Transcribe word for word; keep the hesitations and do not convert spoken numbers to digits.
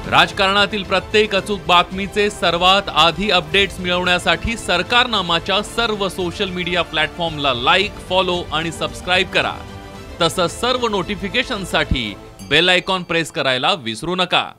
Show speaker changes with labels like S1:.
S1: राजकारणातील प्रत्येक अचूक बातमीचे सर्वात आधी अपडेट्स मिळवण्यासाठी सरकारनामाच्या सर्व सोशल मीडिया प्लॅटफॉर्मला लाईक, फॉलो आणि सबस्क्राईब करा। तसंच सर्व नोटिफिकेशनसाठी बेल आयकॉन प्रेस करायला विसरू नका।